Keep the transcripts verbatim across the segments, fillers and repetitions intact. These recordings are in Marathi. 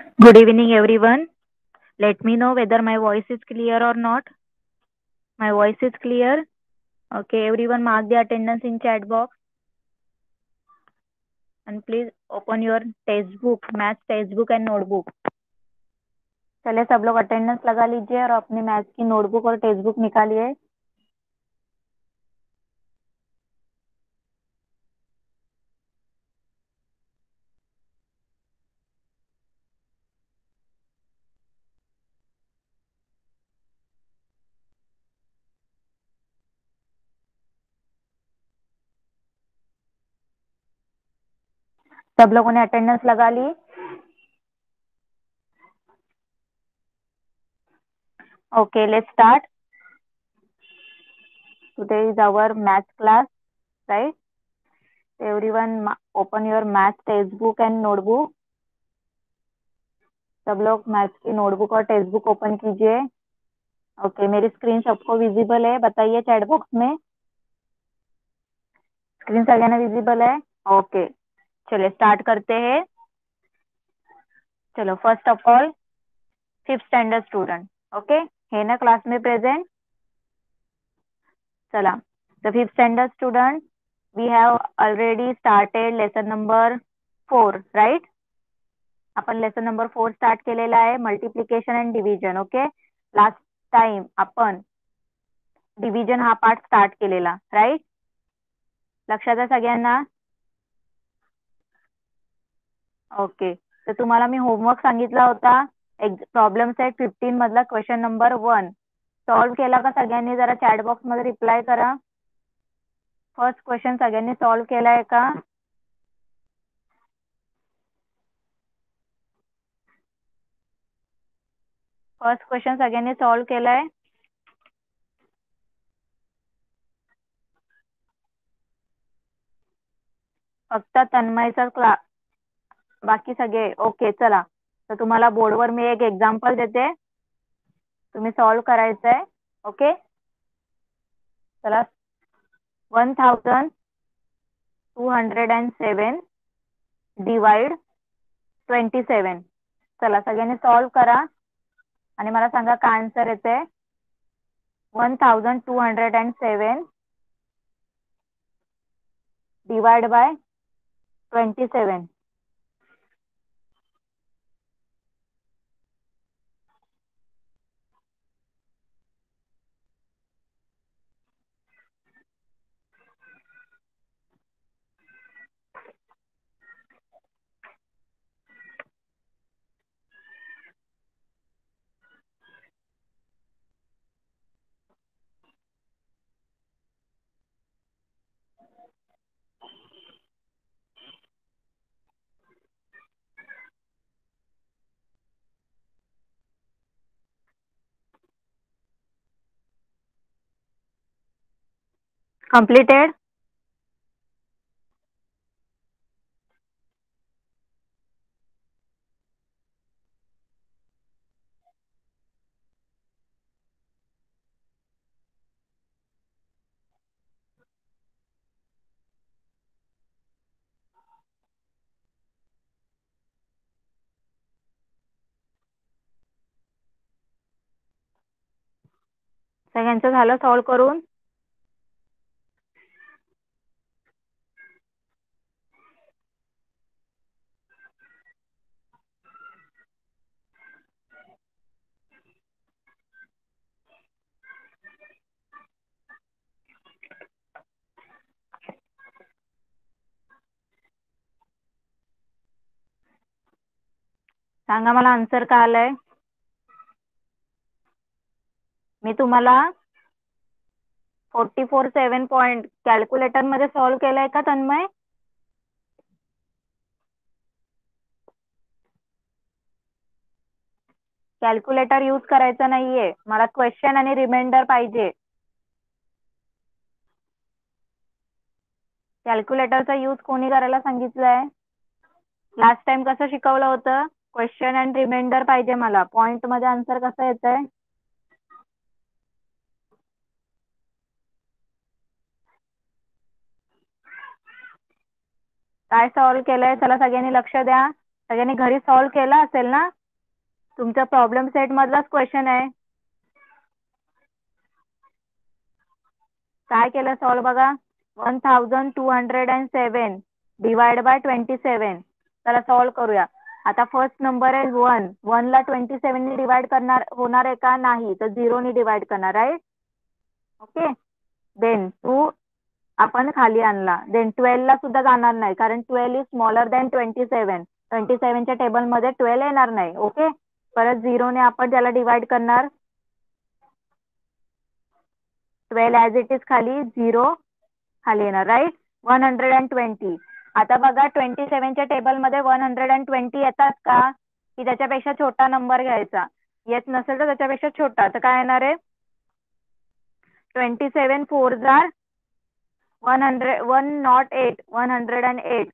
Good evening, everyone. Let me know whether my voice is clear or not. My voice is clear. Okay, everyone mark the attendance in chat box and please open your textbook, math textbook and notebook. चलिए सब लोग अटेंडेंस लगा लीजिए और अपनी मैथ की नोटबुक और टेक्स्ट निकालिए. सब लोगों ने अटेंडेंस लगा ली. Okay, let's start. Today is our math class, right? Everyone open your math textbook and notebook. सब लोग मैथ की नोटबुक और टेक्स्ट बुक ओपन कीजिए. ओके, मेरी स्क्रीन सबको विजिबल है? बताइए चैट बॉक्स में. स्क्रीन सगळ्यांना विजिबल है? ओके, चलिए स्टार्ट करते हैं. चलो, first of all fifth standard student. Okay, है ना क्लास में प्रेजेंट? चला, the fifth standard student, we have already started lesson number four, right? आपण लेसन नंबर फोर स्टार्ट केलेला आहे, multiplication and division. Okay, last time आपण डिव्हिजन हा पार्ट स्टार्ट केलेला, राईट? लक्षात आहे सगळ्यांना? ओके, तर तुम्हाला मी होमवर्क सांगितला होता. प्रॉब्लेम सेट फिफ्टीन मधला क्वेश्चन नंबर वन सॉल्व केला का सगळ्यांनी? जरा चॅट बॉक्स मध्ये रिप्लाय करा. फर्स्ट क्वेश्चन सगळ्यांनी सॉल्व केलाय का? फर्स्ट क्वेश्चन सगळ्यांनी सॉल्व केलाय? फक्त तन्मयचा क्लास, बाकी सगळे ओके. चला, तर तुम्हाला बोर्डवर मी एक एक्झाम्पल देते, तुम्ही सॉल्व करायचंय. ओके, चला. One thousand two hundred and seven divide twenty seven. चला, सगळ्यांनी सॉल्व करा आणि मला सांगा काय आन्सर येते. One thousand two hundred and seven divide by twenty seven. Completed. सगळ्यांचं झालं सॉल्व करून? सांगा मला आन्सर काय आलंय. मी तुम्हाला forty four seven point calculator मध्ये सॉल्व केलंय का तन्मय? कॅल्क्युलेटर यूज करायचं नाहीये, मला क्वेश्चन आणि रिमाइंडर पाहिजे. कॅल्क्युलेटरचा यूज कोणी करायला सांगितलंय? लास्ट टाइम कसं शिकवलं होतं? क्वेश्चन अँड रिमाइंडर पाहिजे मला. पॉइंट मध्ये आन्सर कसं येतंय? काय सॉल्व केलंय? चला सगळ्यांनी लक्ष द्या. सगळ्यांनी घरी सॉल्व्ह केला असेल ना? तुमच्या प्रॉब्लेम सेट मधलाच क्वेश्चन आहे. काय केलं सॉल्व बघा. One thousand two hundred and seven divide by twenty seven. चला सॉल्व करूया. आता फर्स्ट नंबर आहे वन. वन ला ट्वेंटी सेवन ने डिवाइड करणार होणार आहे का? नाही. तर झिरो ने डिवाइड करणार, राईट? ओके. देन टू आपण खाली आणला. देन ट्वेल्व ला सुद्धा जाणार नाही, कारण twelve is smaller than twenty seven. Twenty सेवनच्या टेबलमध्ये ट्वेल्व येणार नाही. ओके. परत झिरोने आपण त्याला डिवाइड करणार. ट्वेल्व ॲज इट इज खाली, झिरो खाली येणार, right? One hundred and twenty. आता बघा ट्वेंटी सेवनच्या टेबलमध्ये वन हंड्रेड अँड ट्वेंटी येतात का? की त्याच्यापेक्षा छोटा नंबर घ्यायचा. येत नसेल तर त्याच्यापेक्षा छोटा. तर काय येणार आहे? ट्वेंटी सेवन फोर जार one hundred one not eight one hundred and eight.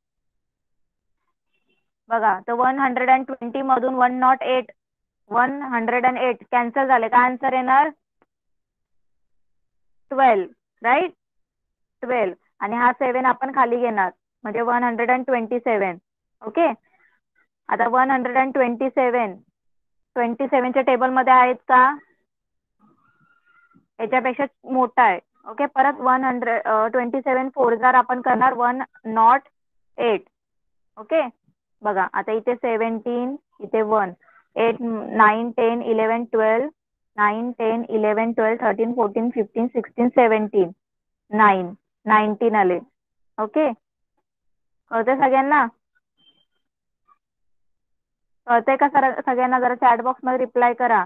बघा, तर वन हंड्रेड अँड ट्वेंटी मधून one not eight one hundred and eight cancel झाले. काय आन्सर येणार? Twelve, right? ट्वेल्व. आणि हा सेवन आपण खाली घेणार, म्हणजे one hundred and twenty seven. Okay. आता one hundred and twenty seven twenty सेवनच्या टेबलमध्ये आहेत का? याच्यापेक्षा मोठा आहे. ओके. परत one hundred twenty seven four जार आपण करणार वन नॉट एट. ओके. बघा आता इथे सेवन्टीन, इथे one, eight, nine, ten, eleven, twelve, nine, ten, eleven, twelve, thirteen, fourteen, fifteen, sixteen, seventeen, nine, nineteen आले. ओके. कळतंय सगळ्यांना? कळतंय का सर सगळ्यांना? जरा चॅट बॉक्स मध्ये रिप्लाय करा.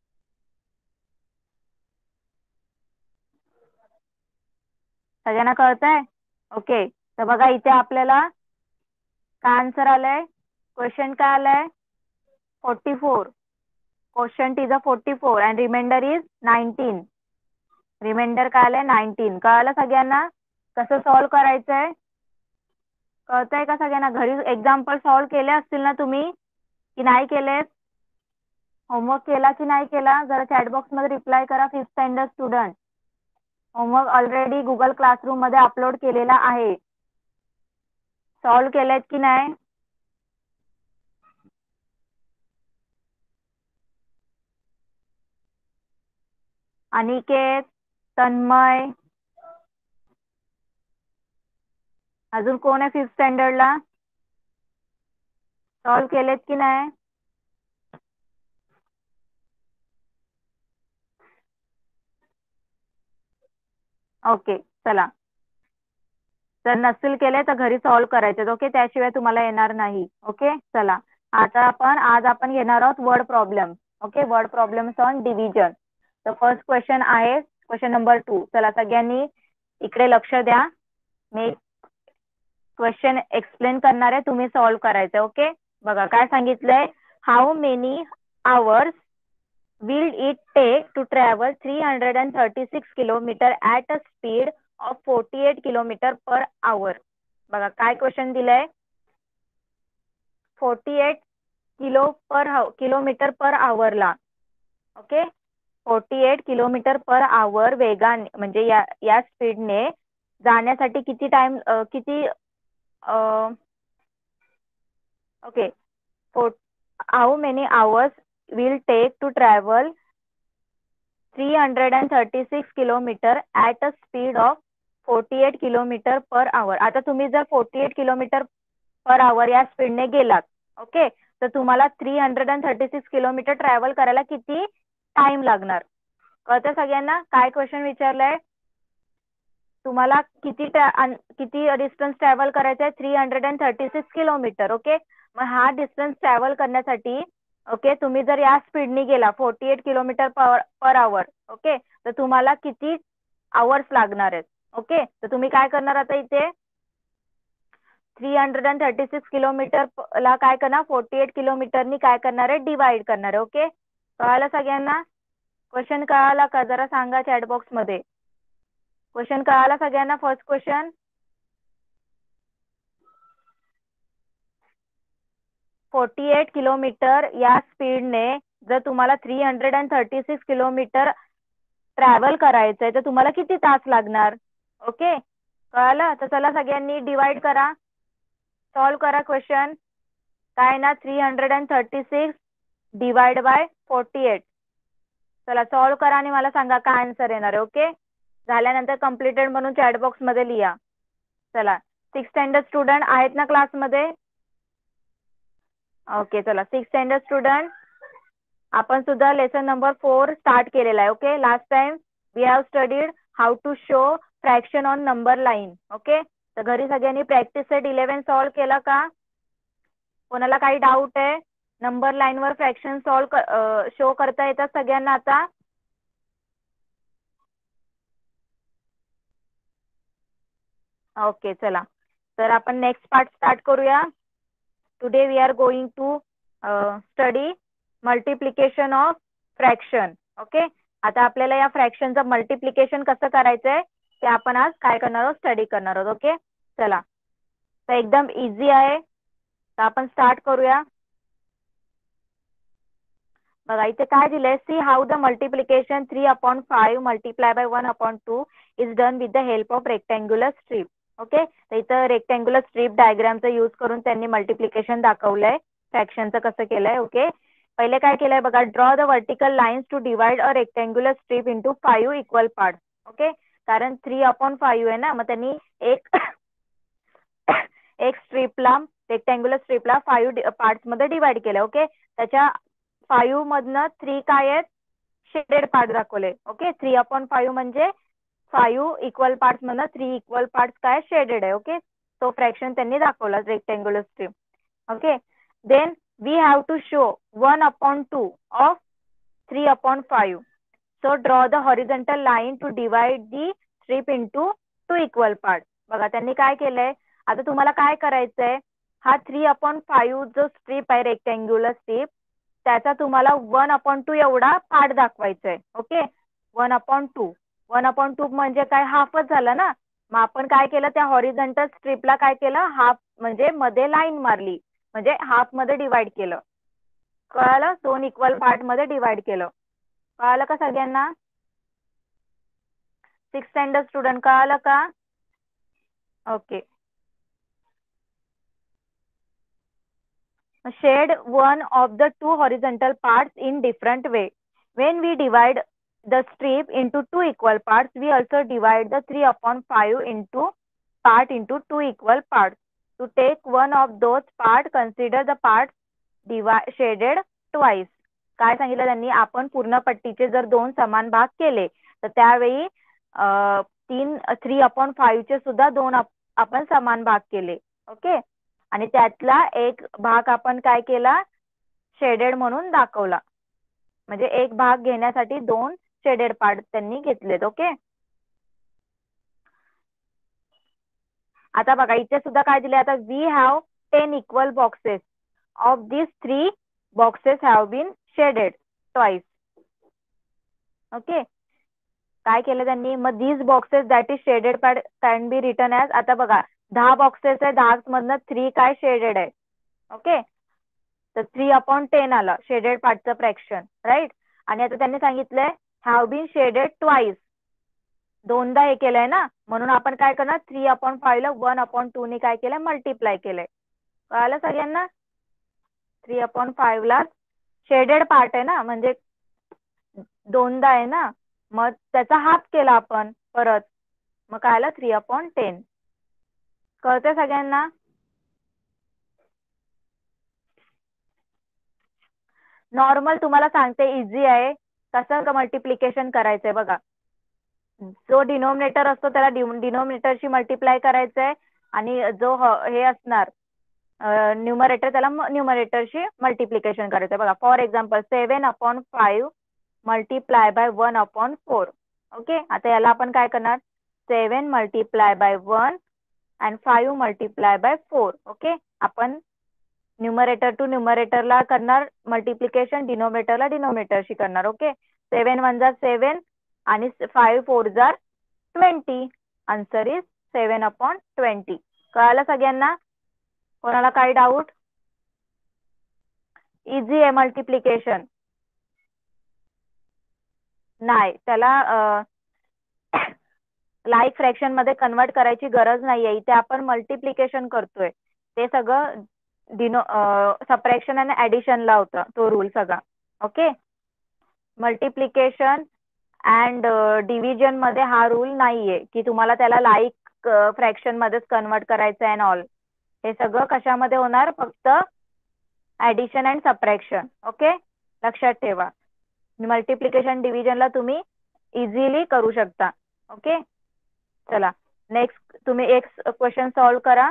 सगळ्यांना कळतंय? ओके. तर बघा इथे आपल्याला काय आन्सर आलंय? क्वेश्चन काय आलंय? Forty four. Question is a forty four and reminder is nineteen. Reminder काय आलंय? नाईन्टीन. कळालं सगळ्यांना कसं सॉल्व करायचंय? कळतंय का सगळ्यांना? घरी एक्झाम्पल सॉल्व केले असतील ना तुम्ही, की नाही केले? होमवर्क केला की नाही केला? जरा चॅट बॉक्स मध्ये रिप्लाय करा. Fifth standard student, homework already Google classroom मध्ये अपलोड केलेला आहे. सॉल्व केलेत की नाही? अनिकेत, तन्मय, अजून कोण आहे फिफ्थ स्टँडर्डला? सॉल्व केलेत की नाही? ओके. चला, जर नसतील केले तर घरी सॉल्व करायचे. ओके. त्याशिवाय तुम्हाला येणार नाही. ओके. चला, आता आपण आज आपण घेणार आहोत word problem. Okay. Word problems on division. तर फर्स्ट क्वेश्चन आहे क्वेश्चन नंबर टू. चला सगळ्यांनी इकडे लक्ष द्या. मी क्वेश्चन एक्सप्लेन करणार आहे, तुम्ही सॉल्व करायचं. ओके. बघा काय सांगितलंय. How many hours will it take to travel three hundred thirty-six kilometer at a speed of forty-eight kilometer per hour? बघा काय क्वेश्चन दिलंय. Forty eight kilo per kilometre per hour ला. Okay. Forty eight kilometre per hour वेगाने, म्हणजे या या स्पीडने जाण्यासाठी किती टाइम, किती okay how many hours will take to travel three hundred thirty-six kilometer at a speed of forty-eight kilometer per hour. आता तुम्ही जर forty-eight kilometer per hour या स्पीडने गेलात, ओके, तर तुम्हाला three hundred thirty-six kilometre travel करायला किती टाइम लागणार? कळतं सगळ्यांना? काय क्वेश्चन विचारलंय तुम्हाला? किती किती डिस्टन्स ट्रॅव्हल करायचं आहे? Three hundred and thirty six kilometre. Okay. मग हा डिस्टन्स ट्रॅव्हल करण्यासाठी, ओके, तुम्ही जर या स्पीडने गेला forty eight kilometre per hour, okay, तर तुम्हाला किती आवर्स लागणार आहेत? ओके. तर तुम्ही काय करणार आता इथे three hundred and thirty six kilometre ला काय करणार? फोर्टी एट किलोमीटरनी काय करणार आहे? डिवाइड करणार आहे. ओके. कळालं सगळ्यांना? क्वेश्चन कळाला का? जरा सांगा चॅट बॉक्स मध्ये. क्वेश्चन कळाला सगळ्यांना? First question. Forty eight kilometre या स्पीडने जर तुम्हाला three hundred and thirty six kilometre travel करायचंय तर तुम्हाला किती तास लागणार? ओके. कळालं? तर चला सगळ्यांनी डिवाइड करा, सॉल्व करा क्वेश्चन. काय ना three hundred and thirty six divide by forty eight. चला सॉल्व करा आणि मला सांगा काय आन्सर येणार आहे. ओके, झाल्यानंतर कम्प्लिटेड म्हणून चॅट बॉक्स मध्ये लिहा. चला सिक्स स्टँडर्ड स्टुडंट आहेत ना क्लासमध्ये? ओके, चला सिक्स स्टँडर्ड स्टुडंट आपण सुद्धा लेसन नंबर फोर स्टार्ट केलेला आहे. Okay, last time we have studied how to show fraction on number line. Okay, तर घरी सगळ्यांनी प्रॅक्टिस सेट इलेव्हन सॉल्व केला का? कोणाला काही डाऊट आहे? नंबर लाईनवर फ्रॅक्शन सॉल्व शो करता येतात सगळ्यांना आता? ओके, चला तर आपण नेक्स्ट पार्ट स्टार्ट करूया. Today we are going to study multiplication of fraction. Okay, आता आपल्याला या फ्रॅक्शनचं मल्टिप्लिकेशन कसं करायचं आहे ते आपण आज काय करणार आहोत, स्टडी करणार आहोत. ओके, चला तर एकदम इझी आहे, तर आपण स्टार्ट करूया. बघा इथे काय दिलंय, see how the multiplication three upon five multiply by one upon two is done with the help of rectangular strip. Okay, तर इथं रेक्टँग्युलर स्ट्रीप डायग्रामचा यूज करून त्यांनी मल्टिप्लिकेशन दाखवलंय, फ्रॅक्शनचं कसं केलंय. ओके, पहिले काय केलंय बघा, draw the vertical lines to divide a rectangular strip into five equal part. Okay, कारण थ्री अपॉन फाईव्ह आहे ना, मग त्यांनी एक एक स्ट्रीपला रेक्टँग्युलर स्ट्रीपला फाईव्ह पार्ट्स मध्ये डिवाइड केलं. ओके, त्याच्या फाईव्ह मधनं थ्री काय आहेत, शेडेड पार्ट दाखवले. ओके, थ्री अपॉन फाईव्ह म्हणजे फाईव्ह इक्वल पार्ट्स मधनं थ्री इक्वल पार्ट्स काय शेडेड आहे. ओके, तो फ्रॅक्शन त्यांनी दाखवला rectangular strip. Okay, then we have to show one upon two of three upon five. So draw the horizontal line to divide the strip into two equal part. बघा त्यांनी काय केलंय, आता तुम्हाला काय करायचंय, हा थ्री अपॉन फाईव्ह जो स्ट्रीप आहे रेक्टँग्युलर स्ट्रीप, त्याचा तुम्हाला वन अपॉन टू एवढा पार्ट दाखवायचा आहे. Okay, one upon two one upon two म्हणजे काय, हाफच झालं ना. मग आपण काय केलं, त्या हॉरिझॉन्टल स्ट्रीपला काय केलं, हाफ म्हणजे मध्ये लाईन मारली, म्हणजे हाफ मध्ये डिवाइड केलं. कळालं, दोन इक्वल पार्ट मध्ये डिवाइड केलं. कळालं का सगळ्यांना? सिक्स स्टँडर्ड स्टुडंट कळालं का? Okay, shade one of the two horizontal parts in different way. When we divide the strip into two equal parts, we also divide the three upon five into part into two equal parts. To take one of those parts, consider the parts divide shaded twice. काय सांगितलं त्यांनी, आपण पूर्ण पट्टीचे जर दोन समान भाग केले तर त्यावेळी तीन थ्री अपॉन फाईव्हचे सुद्धा दोन आपण समान भाग केले. ओके, आणि त्यातला एक भाग आपण काय केला, शेडेड म्हणून दाखवला. म्हणजे एक भाग घेण्यासाठी दोन शेडेड पार्ट त्यांनी घेतलेत. ओके, आता बघा इथे सुद्धा काय दिले, आता we have ten equal boxes. Of this three boxes have been shaded twice. Okay, काय केलं त्यांनी, मग this boxes that is shaded part can be written as, आता बघा दहा बॉक्सेस आहे, दहा मधनं थ्री काय शेडेड आहे. ओके, तर थ्री अपॉन टेन आलं शेडेड पार्टचं फ्रॅक्शन, राईट. आणि आता त्यांनी सांगितलंय हॅव बीन शेडेड ट्वाइस, दोनदा हे केलंय ना, म्हणून आपण काय करणार, थ्री अपॉन फाईव्हला वन अपॉन टू ने काय केलंय, मल्टिप्लाय केलंय. कळालं सगळ्यांना? थ्री अपॉन फाईव्हला शेडेड पार्ट आहे ना, म्हणजे दोनदा आहे ना, मग त्याचा हाफ केला आपण परत, मग काय आलं थ्री अपॉन टेन. कळतंय सगळ्यांना? नॉर्मल तुम्हाला सांगते, इझी आहे. कसं मल्टिप्लिकेशन करायचंय बघा, जो डिनोमिनेटर असतो त्याला डिनोमिनेटरशी मल्टिप्लाय करायचंय, आणि जो हे असणार न्यूमरेटर त्याला न्यूमरेटरशी मल्टिप्लिकेशन करायचंय. बघा for example seven upon five multiply by one upon four. Okay, आता याला आपण काय करणार, seven multiply by one and five multiply by four. Okay, आपण न्यूमरेटर टू न्यूमरेटरला करणार मल्टिप्लिकेशन, डिनोमिनेटरला डिनोमिनेटरशी करणार. ओके, सेवन वन जार सेवन आणि फाईव्ह फोर जार twenty. Answer is seven upon twenty. कळालं सगळ्यांना? कोणाला काही डाऊट? इझी आहे मल्टिप्लिकेशन. नाही, त्याला लाईक फ्रॅक्शन मध्ये कन्वर्ट करायची गरज नाहीये. इथे आपण मल्टिप्लिकेशन करतोय, ते सगळं डिनो सबट्रॅक्शन आणि ॲडिशनला होता तो रूल सगळा. ओके. मल्टिप्लिकेशन अँड डिव्हिजन मध्ये हा रूल नाहीये की तुम्हाला त्याला लाईक फ्रॅक्शन मध्येच कन्वर्ट करायचं अँड ऑल. हे सगळं कशामध्ये होणार, फक्त ॲडिशन अँड सबट्रॅक्शन. ओके, लक्षात ठेवा. मल्टिप्लिकेशन डिव्हिजनला तुम्ही इझिली करू शकता. ओके, चला नेक्स्ट तुम्ही एक क्वेश्चन सॉल्व करा.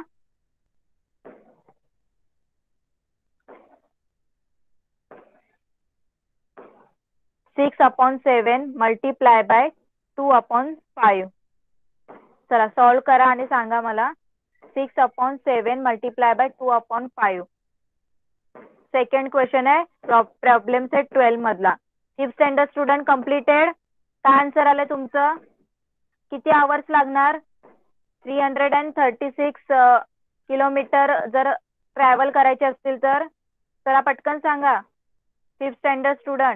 Six upon seven multiply by two upon five. चला सॉल्व करा आणि सांगा मला. Six upon seven multiply by two upon five. Second question आहे प्रॉब्लेम सेट ट्वेल्व मधला. Fifth standard student completed. काय आन्सर आलं तुमचं? किती आवर्स लागणार? Three hundred and thirty six kilometre जर ट्रॅव्हल करायचे असतील तर. चला पटकन सांगा fifth standard student.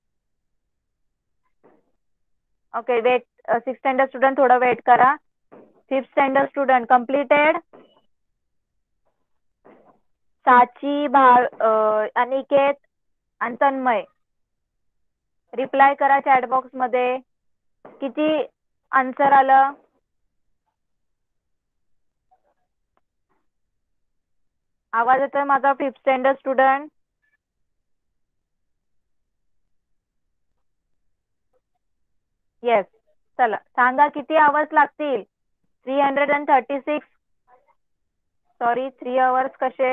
Okay wait, six standard student थोडं वेट करा. Fifth standard student completed. Sachi, Bhav, Aniket आणि तन्मय रिप्लाय करा चॅट बॉक्स मध्ये. किती आन्सर आलं? आवाज येतोय माझा फिफ्थ स्टँडर्ड स्टुडंट? येस. चला सांगा किती आवर्स लागतील? Three hundred and thirty six sorry three hours कसे?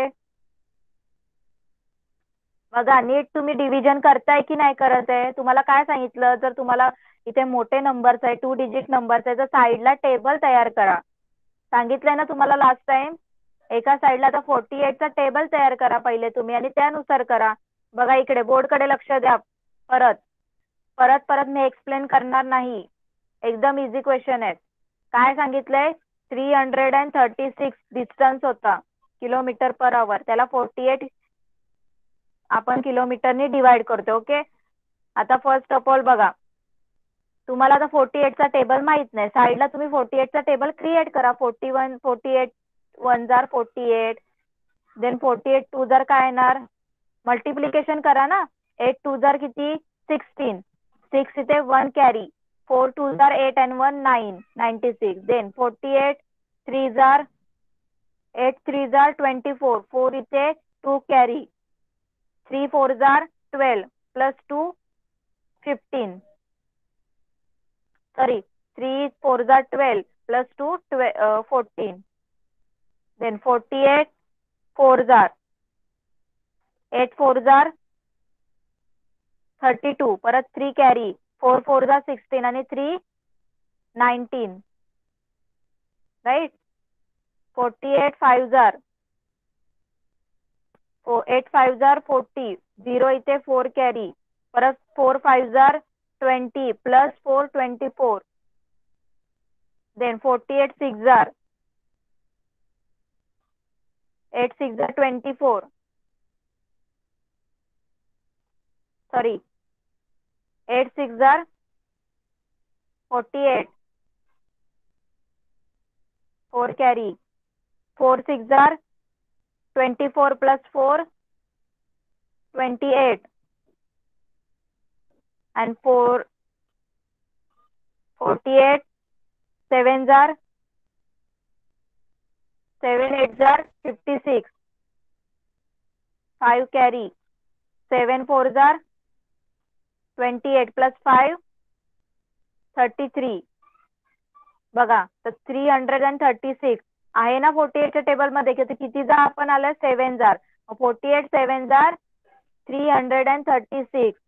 बघा नीट तुम्ही डिव्हिजन करताय की नाही करत आहे. तुम्हाला काय सांगितलं, जर तुम्हाला इथे मोठे नंबर्स आहे, टू डिजिट नंबर्स आहे, तर साईडला टेबल तयार करा. सांगितलंय ना तुम्हाला लास्ट टाइम. एका साईडला आता फोर्टी एटचा टेबल तयार करा पहिले तुम्ही आणि त्यानुसार करा. बघा इकडे बोर्डकडे लक्ष द्या. परत परत परत मी एक्सप्लेन करणार नाही. एकदम इझी क्वेश्चन आहे. काय सांगितलंय? Three hundred and thirty six distance होता किलोमीटर पर आवर. त्याला फोर्टी एट आपण किलोमीटरनी डिवाइड करतो. ओके, आता फर्स्ट ऑफ ऑल बघा, तुम्हाला आता फोर्टी एटचा टेबल माहित नाही. साईडला तुम्ही फोर्टी एटचा टेबल क्रिएट करा. Forty one forty eight one जार forty eight, then forty eight two जार काय येणार? मल्टिप्लिकेशन करा ना. एट टू जार किती? सिक्स्टीन. सिक्स इथे वन कॅरी. फोर टू जार eight and one nine, ninety six. Then forty eight three जार एट थ्री जार ट्वेंटी फोर. फोर इथे टू कॅरी. थ्री फोर जार twelve plus two fifteen. Sorry three four जार twelve plus two fourteen. Then forty eight four जार एट फोर जार थर्टी टू. परत थ्री कॅरी. फोर फोर जार सिक्स्टीन आणि three nineteen. Right. Forty eight five जार एट फाईव्ह जार फोर्टी. झिरो इथे फोर कॅरी. परत फोर फाईव्ह जार twenty plus four twenty four. Then forty eight six जार एट सिक्स जार twenty four. Sorry eight six जार forty eight. Four carry. Four six जार twenty four plus four twenty eight. and four forty eight. seven jar seven eight jar fifty six. five carry. seven four jar twenty eight plus five thirty three. बघा तर three hundred and thirty six आहे ना फोर्टी एटच्या टेबल मध्ये. किती जार आपण आलं? सेवन जार. फोर्टी एट सेवन जार three hundred and thirty six.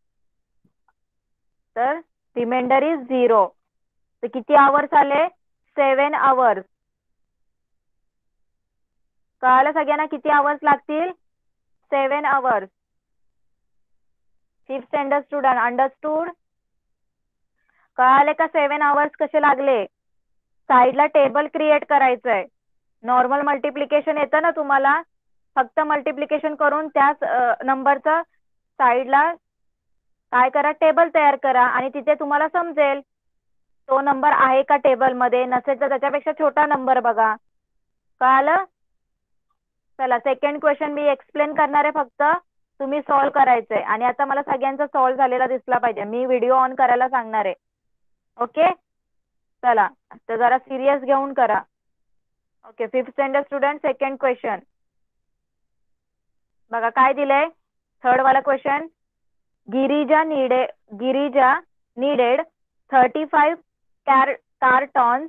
तर रिमाइंडर इज झिरो. तर किती आवर्स आले? Seven hours. कळालं सगळ्यांना किती आवर्स लागतील? Seven hours. Fifth standard student understood? कळाले का सेवन आवर्स कसे लागले? साईडला टेबल क्रिएट करायचंय. नॉर्मल मल्टिप्लिकेशन येतं ना तुम्हाला, फक्त मल्टिप्लिकेशन करून त्याच नंबरचा साईडला काय करा? टेबल तयार करा आणि तिथे तुम्हाला समजेल तो नंबर आहे का टेबल मध्ये. नसेल तर त्याच्यापेक्षा छोटा नंबर बघा. कळालं? चला सेकंड क्वेश्चन मी एक्सप्लेन करणार आहे, फक्त तुम्ही सॉल्व्ह करायचंय. आणि आता मला सगळ्यांचा सॉल्व्ह झालेला दिसला पाहिजे. मी व्हिडिओ ऑन करायला सांगणार आहे. ओके चला तर जरा सिरियस घेऊन करा. Okay fifth standard student second question बघा काय दिलंय. थर्ड वाला question. Girija needed Girija needed thirty-five car cartons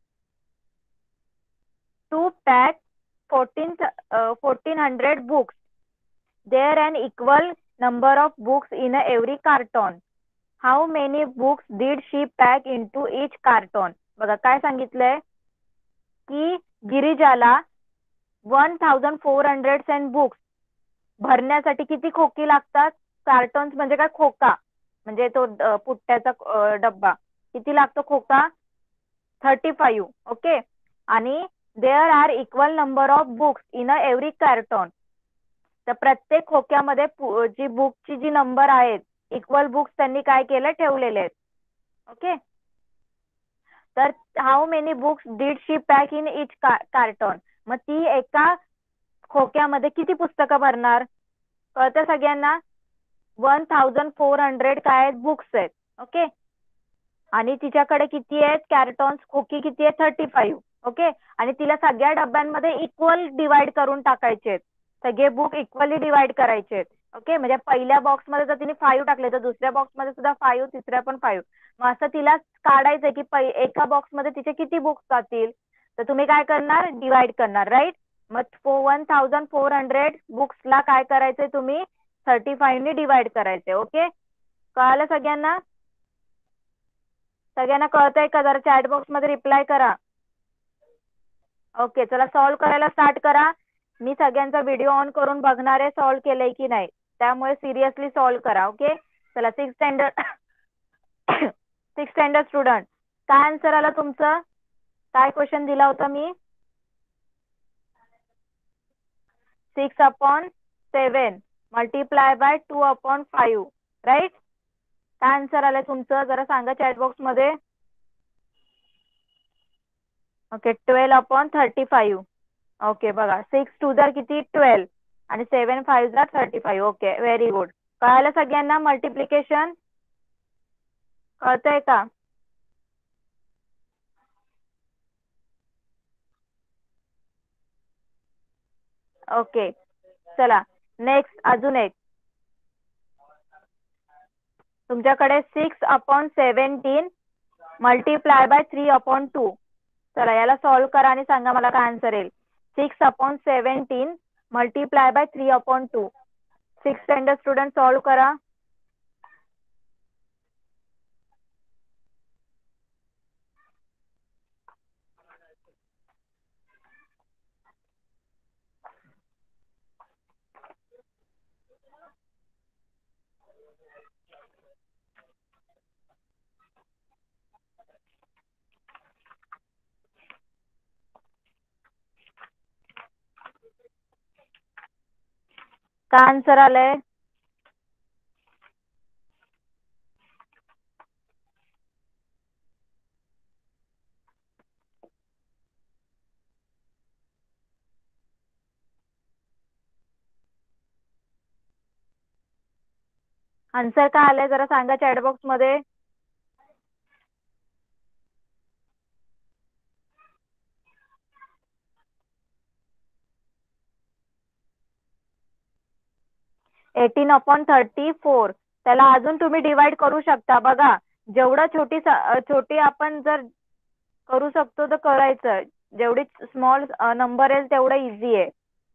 to pack fourteen uh, fourteen hundred books. There an equal number of books in a every carton. How many books did she pack into each carton? बघा काय सांगितलंय की गिरिजाला one thousand four hundred and books भरण्यासाठी किती खोकी लागतात. कार्टन्स म्हणजे काय, खोका म्हणजे तो पुट्ट्याचा डब्बा. किती लागतो खोका. Thirty five. ओके आणि there are equal number of books in a every carton. तर प्रत्येक खोक्यामध्ये जी बुकची जी नंबर आहेत इक्वल बुक्स त्यांनी काय केलं ठेवलेले आहेत. ओके तर how many books did she pack in each carton. मग ती एका खोक्यामध्ये किती पुस्तकं भरणार कळतं सगळ्यांना. वन थाउजंड फोर हंड्रेड काय आहेत बुक्स आहेत. ओके आणि तिच्याकडे किती आहेत कॅरटॉन्स खोकी किती आहे थर्टी फाईव्ह. ओके आणि तिला सगळ्या डब्यांमध्ये इक्वल डिवाइड करून टाकायचे आहेत. सगळे बुक इक्वली डिवाइड करायचे आहेत. ओके म्हणजे पहिल्या बॉक्समध्ये जर तिने फाईव्ह टाकले तर दुसऱ्या बॉक्समध्ये सुद्धा फाईव्ह, तिसऱ्या पण फाईव्ह. मग असं तिला काढायचंय की एका बॉक्समध्ये तिचे किती बुक्स जातील. तर तुम्ही काय करणार डिवाइड करणार राईट. मग वन थाउजंड फोर हंड्रेड बुक्सला काय करायचंय तुम्ही थर्टी फाईव्ह ने डिवाइड करायचंय. ओके कळालं सगळ्यांना. सगळ्यांना कळतंय का. जरा चॅट बॉक्स मध्ये रिप्लाय करा. ओके चला सॉल्व्ह करायला स्टार्ट करा. मी सगळ्यांचा व्हिडिओ ऑन करून बघणार आहे सॉल्व्ह केलंय की नाही, त्यामुळे सिरियसली सॉल्व्ह करा. ओके चला six standard six standard student काय आन्सर आला तुमचं. काय क्वेश्चन दिला होता मी. Six upon seven multiply by two upon five right. काय आन्सर आलंय तुमचं जरा सांगा चॅट बॉक्स मध्ये. Okay twelve upon thirty five. Okay बघा सिक्स टू जर किती ट्वेल्व आणि सेवन फाईव्ह जर thirty five. Okay very good. कळालं सगळ्यांना मल्टिप्लिकेशन कळतंय का. ओके चला नेक्स्ट अजून एक. तुमच्याकडे six upon seventeen multiply by three upon two. चला याला सॉल्व्ह करा आणि सांगा मला काय आन्सर येईल. Six upon seventeen multiply by three upon two. Six standard student solve करा. काय आन्सर आलंय. आन्सर काय आलंय जरा सांगा चॅट बॉक्स मध्ये. Eighteen upon thirty four. त्याला अजून तुम्ही डिवाइड करू शकता. बघा जेवढं छोटी छोटी आपण जर करू शकतो तर करायचं. जेवढी स्मॉल नंबर आहे तेवढं इझी आहे.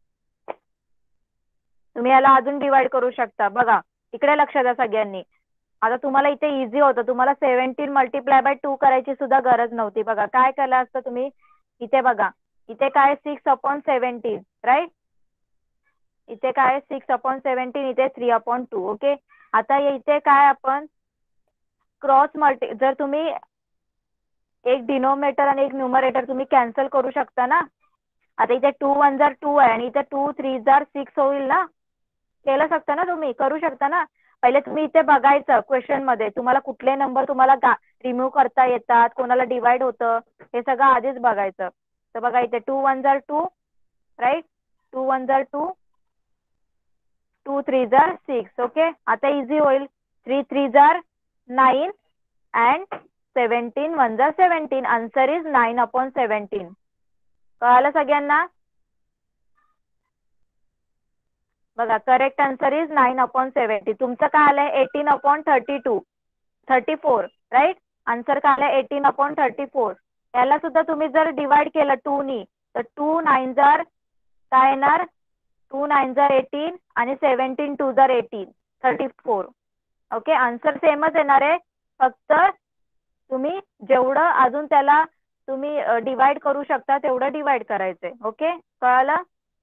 तुम्ही याला अजून डिवाइड करू शकता. बघा इकडे लक्ष द्या सगळ्यांनी. आता तुम्हाला इथे इझी होतं. तुम्हाला सेव्हन्टीन मल्टिप्लाय बाय टू करायची सुद्धा गरज नव्हती. बघा काय केलं असतं तुम्ही. इथे बघा इथे काय सिक्स अपॉन सेव्हन्टीन राईट. इथे काय सिक्स अपॉन सेव्हन्टीन इथे थ्री अपॉन टू. ओके आता इथे काय आपण क्रॉस मल्टी जर तुम्ही एक डिनोमिनेटर आणि एक न्यूमरेटर तुम्ही कॅन्सल करू शकता ना. आता इथे टू वन जार टू आहे आणि इथे टू थ्री जार सिक्स होईल ना. केलं शकता ना तुम्ही करू शकता ना. पहिले तुम्ही इथे बघायचं क्वेश्चन मध्ये तुम्हाला कुठले नंबर तुम्हाला रिमूव्ह करता येतात कोणाला डिवाइड होतं हे सगळं आधीच बघायचं. तर बघा इथे टू वन जार टू राईट. टू वन जार टू, टू थ्री जार सिक्स. ओके, आता इझी होईल. थ्री थ्री जार नाईन अँड सेवन्टीन वन जार seventeen. Answer is nine upon seventeen. कळालं सगळ्यांना? बघा, correct answer is nine upon seventy. तुमचं काय आलंय? Eighteen upon thirty two thirty four right. Answer काय आलंय? Eighteen upon thirty four. याला सुद्धा तुम्ही जर डिवाइड केलं टू नी, तर टू नाईन जार काय येणार? टू नाईन जार एटीन आणि सेवन्टीन टू जार eighteen, thirty four. Okay, answer सेमच येणार आहे. फक्त तुम्ही जेवढं अजून त्याला तुम्ही डिवाइड करू शकता तेवढं डिवाइड करायचंय. ओके, कळालं?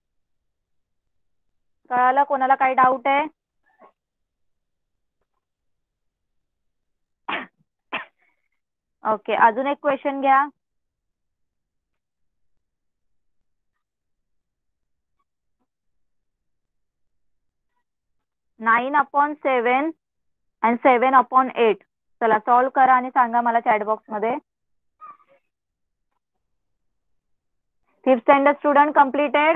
कळालं? कोणाला काही डाऊट आहे? ओके, अजून एक क्वेश्चन घ्या. Nine upon seven and seven upon eight. चला सॉल्व करा आणि सांगा मला चॅट बॉक्स मध्ये. Fifth standard student completed.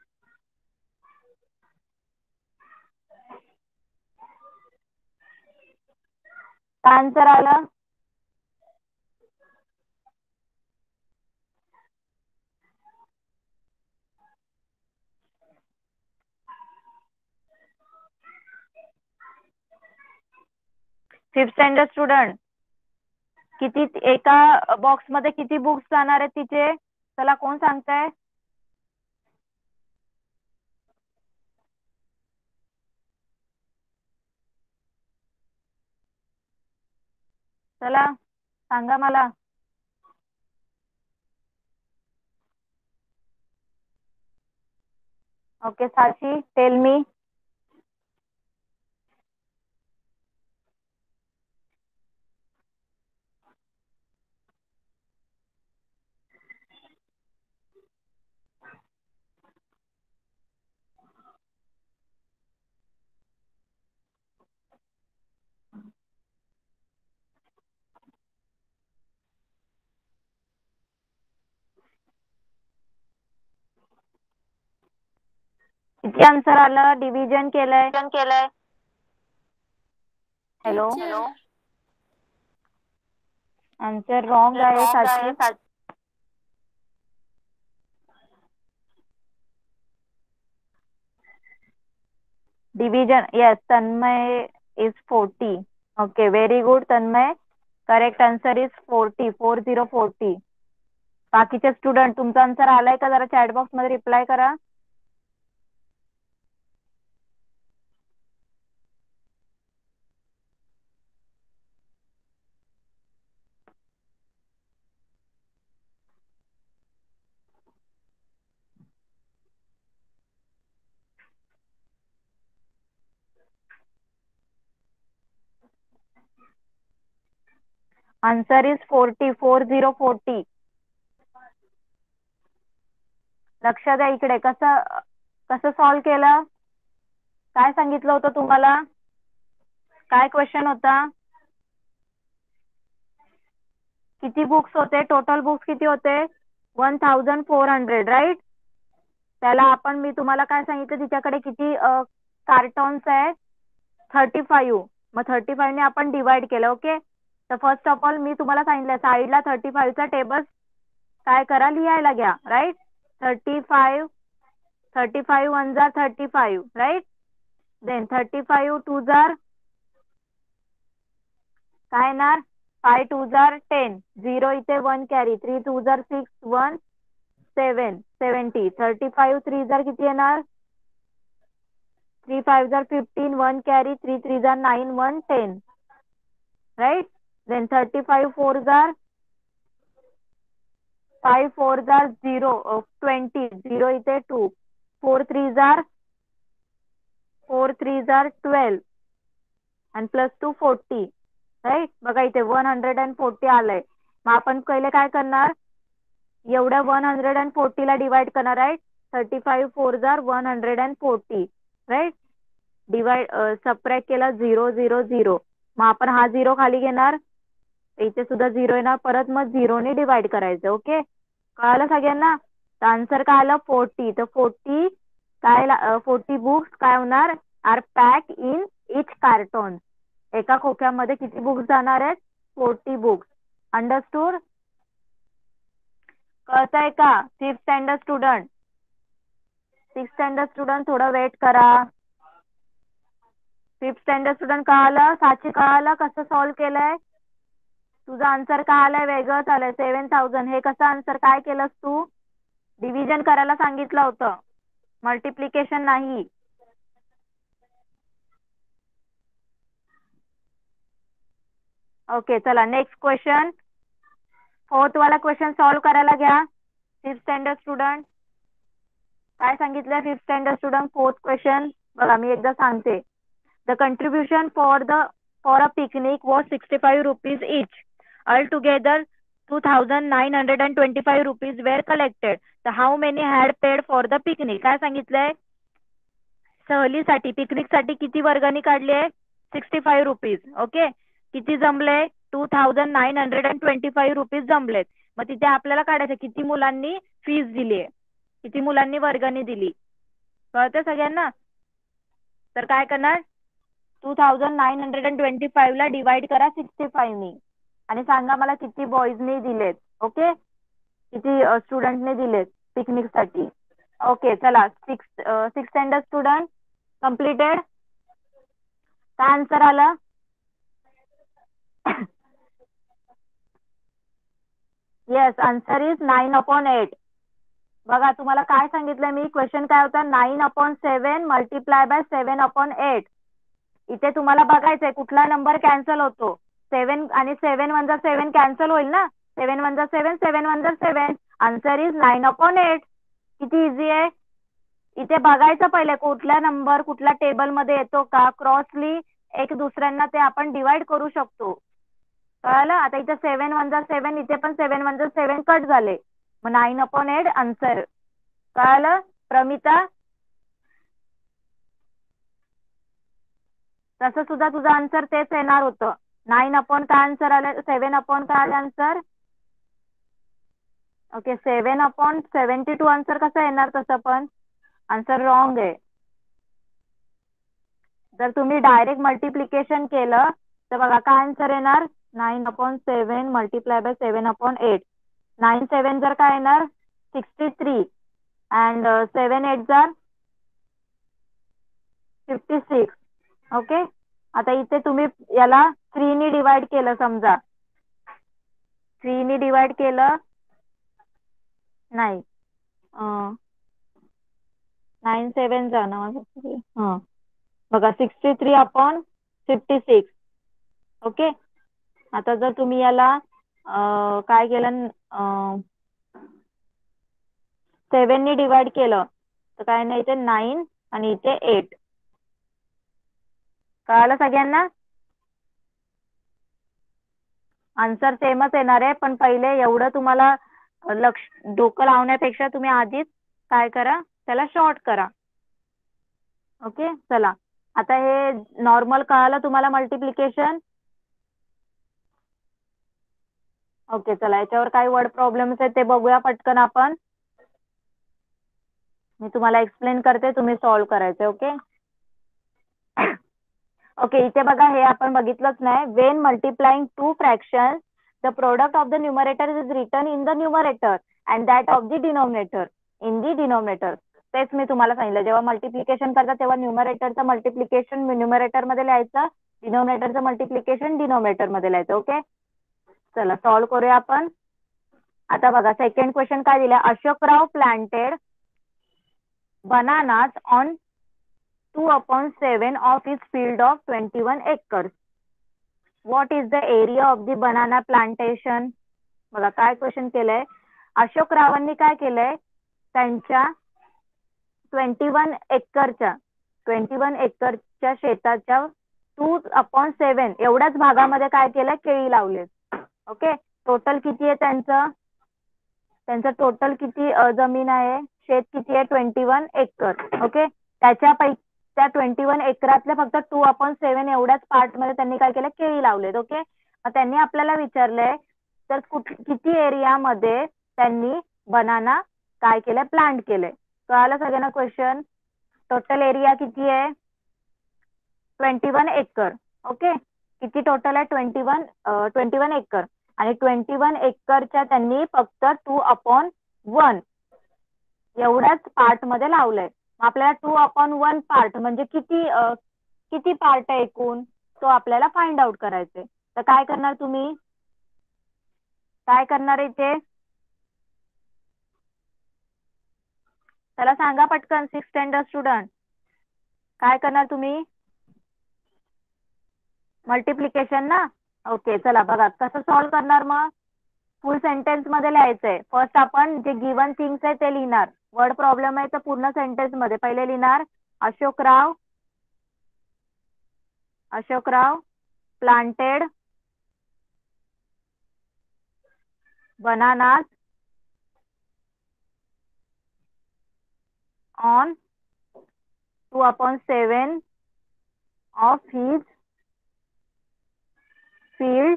Answer आलं? फिफ्थ स्टँडर्ड स्टुडंट किती, एका बॉक्स मध्ये किती बुक्स जाणार आहेत तिचे? चला कोण सांगताय? चला सांगा मला. Okay, Sakshi tell me. किती आन्सर आलं? डिव्हिजन केलंय? केलंय. हॅलो, आन्सर रॉंग आहे Sakshi. Division, yes, Tanmay is forty. Okay, very good Tanmay. Correct answer is forty, four zero forty. बाकीचे स्टुडंट तुमचा आन्सर आलाय का? जरा चॅट बॉक्स मध्ये रिप्लाय करा. Answer is forty, four zero forty. लक्ष द्या इकडे. कसं कसं सॉल्व केलं? काय सांगितलं होतं तुम्हाला? काय क्वेश्चन होता? किती बुक्स होते? टोटल बुक्स किती होते? One thousand four hundred right. त्याला आपण, मी तुम्हाला काय सांगितलं, तिच्याकडे किती कार्टॉन्स आहेत? Thirty five. मग थर्टी फाईव्ह ने आपण डिवाइड केलं. ओके, तर फर्स्ट ऑफ ऑल मी तुम्हाला सांगितलं साईडला थर्टी फाईव्हचा टेबल काय करा, लिहायला घ्या. Right. Thirty five, thirty five one जार thirty five right. Then thirty five two जार काय येणार? फाय टू जार टेन, झिरो इथे वन कॅरी, थ्री टू जार six, one seven, seventy. Thirty five three जार किती येणार? थ्री फाईव्ह जार fifteen, one carry, three three जार nine, one ten right. Then thirty five four जार फाईव्ह फोर जार झिरो, ट्वेंटी, झिरो इथे टू, फोर थ्री जार फोर थ्री जार ट्वेल्व आणि प्लस टू फोर्टी राईट. बघा इथे वन हंड्रेड अँड फोर्टी आलंय. मग आपण पहिले काय करणार? एवढ्या वन हंड्रेड अँड फोर्टीला डिवाइड करणार. राईट. थर्टी फाईव्ह फोर जार one hundred and forty right. Divide subtract केला झिरो झिरो झिरो. मग आपण हा झिरो खाली घेणार, इथे सुद्धा झिरो येणार, परत मग झिरोने डिवाइड करायचं. ओके, कळालं सगळ्यांना? तर आन्सर काय आलं? फोर्टी. तर फोर्टी काय फोर्टी बुक्स काय होणार are pack in each carton. एका खोक्यामध्ये किती बुक्स जाणार आहेत फोर्टी बुक्स. अंडरस्टूड. कळतंय का fifth standard student. Six standard student थोडं वेट करा. फिफ्थ स्टँडर्ड स्टुडंट कळालं. साची कळालं कसं सॉल्व्ह केलंय. तुझं आन्सर काय आलंय वेगळंच आलंय सेवन थाउजंड. हे कसं आन्सर काय केलंस तू डिव्हिजन करायला सांगितलं होतं मल्टिप्लिकेशन नाही. ओके चला नेक्स्ट क्वेश्चन. फोर्थ वाला क्वेश्चन सॉल्व्ह करायला घ्या. फिफ्थ स्टँडर्ड स्टुडंट काय सांगितलंय fifth standard student fourth question बघा मी एकदा सांगते. The contribution for the for a picnic was sixty five rupees each. All together two thousand nine hundred and twenty five rupees were collected. तर how many had paid for the picnic. काय सांगितलंय सहलीसाठी पिकनिकसाठी किती वर्गणी काढली आहे सिक्स्टी फाईव्ह रुपीज. ओके किती जमले two thousand nine hundred and twenty five rupees जमलेत. मग तिथे आपल्याला काढायचं किती मुलांनी फीस दिली आहे किती मुलांनी वर्गणी दिली. कळतं सगळ्यांना. तर काय करणार two thousand nine hundred and twenty five ला डिवाइड करा सिक्स्टी फाईव्हनी आणि सांगा मला किती बॉईजनी दिलेत. ओके किती स्टुडंटने दिलेत पिकनिकसाठी. ओके चला six six standard student completed. काय आन्सर आलं yes answer is nine upon eight. बघा तुम्हाला काय सांगितलं मी क्वेश्चन काय होता nine upon seven multiply by seven upon eight. इथे तुम्हाला बघायचंय कुठला नंबर कॅन्सल होतो. सेवन आणि सेवन वन जा सेवन कॅन्सल होईल ना. सेवन वन जा सेवन सेवन वन जा seven. Answer is nine upon eight. किती इझी आहे. इथे बघायचं पहिले कुठला नंबर कुठल्या टेबल मध्ये येतो का क्रॉसली एक दुसऱ्यांना ते आपण डिवाइड करू शकतो. कळलं. आता इथे सेवन वन जा सेवन इथे पण सेवन वन जा सेवन कट झाले मग नाईन अपॉन एट आन्सर. कळलं प्रमिता. तसं सुद्धा तुझं आन्सर तेच येणार होतं. नाईन अपॉन काय आन्सर आलं सेवन अपॉन काय आलं answer. Okay seven upon seventy two answer कसं येणार तसं पण आन्सर रॉंग आहे. जर तुम्ही डायरेक्ट मल्टिप्लिकेशन केलं तर बघा काय आन्सर येणार nine upon seven multiply by seven upon eight. Nine seven जर काय येणार sixty three and seven eight जर फिफ्टी सिक्स. ओके आता इथे तुम्ही याला थ्रीनी डिवाइड केलं समजा थ्रीनी डिवाइड केलं नाही नाईन सेवन जा ना हां बघा sixty three upon fifty six. Okay आता जर तुम्ही याला काय केलं सेवननी डिवाइड केलं तर काय नाही इथे नाईन आणि इथे एट. कळालं सगळ्यांना. आन्सर सेमच येणार आहे पण पहिले एवढं तुम्हाला लक्ष डोकं लावण्यापेक्षा तुम्ही आधीच काय करा त्याला शॉर्ट करा. ओके चला आता हे नॉर्मल कळालं तुम्हाला मल्टिप्लिकेशन. ओके चला याच्यावर काही वर्ड प्रॉब्लेम्स आहेत ते बघूया पटकन आपण. मी तुम्हाला एक्सप्लेन करते तुम्ही सॉल्व्ह करायचे. ओके ओके इथे बघा हे आपण बघितलंच नाही. When multiplying two fraction the product of the numerator is written in the numerator and that of the denominator in the denominator. तेच मी तुम्हाला सांगितलं जेव्हा मल्टिप्लिकेशन करता तेव्हा न्यूमरेटरचं मल्टिप्लिकेशन न्यूमरेटर मध्ये लिहायचं डिनोमिनेटरचं मल्टिप्लिकेशन डिनोमिनेटर मध्ये लिहायचं. ओके चला सॉल्व्ह करूया आपण. आता बघा सेकंड क्वेश्चन काय दिला Ashokrao planted bananas on two upon seven of his field of twenty-one acres. What is the area of the banana plantation? बघा काय क्वेश्चन केलंय अशोकरावांनी काय केलंय त्यांच्या ट्वेंटी वन एकरच्या ट्वेंटी वन एकरच्या शेताच्या टू अपॉन सेवन एवढ्याच भागामध्ये काय केलंय केळी लावले. ओके टोटल किती आहे त्यांचं त्यांचं टोटल किती जमीन आहे शेत किती आहे ट्वेंटी वन एकर. ओके त्याच्यापैकी त्या ट्वेंटी वन एकरातल्या फक्त टू अपॉन सेवन एवढ्याच पार्ट मध्ये त्यांनी काय केलं केळी लावलेत. ओके मग त्यांनी आपल्याला विचारलंय तर कुठ किती एरियामध्ये त्यांनी बनाना काय केलंय प्लांट केलंय. कळालं सगळ्यांना क्वेश्चन. टोटल एरिया किती आहे? Twenty one acre. ओके, किती टोटल आहे? Twenty one twenty one acre. आणि ट्वेंटी वन एकरच्या त्यांनी फक्त टू अपॉन वन एवढ्याच पार्ट मध्ये लावलंय. आपल्याला टू अपॉन वन पार्ट म्हणजे किती किती पार्ट आहे एकूण, तो आपल्याला फाइंड आउट करायचे. तर काय करणार तुम्ही? काय करणार इथे? त्याला सांगा पटकन सिक्स स्टँडर्ड स्टुडंट, काय करणार तुम्ही? मल्टिप्लिकेशन ना. ओके, चला बघा कसं सॉल्व करणार. मग फुल सेंटेन्स मध्ये लिहायचंय. फर्स्ट आपण जे गिवन थिंग्स आहे ते लिहिणार. वर्ड प्रॉब्लेम आहे तर पूर्ण सेंटेन्स मध्ये पहिले लिहिणार Ashokrao Ashokrao planted bananas on two upon seven of his field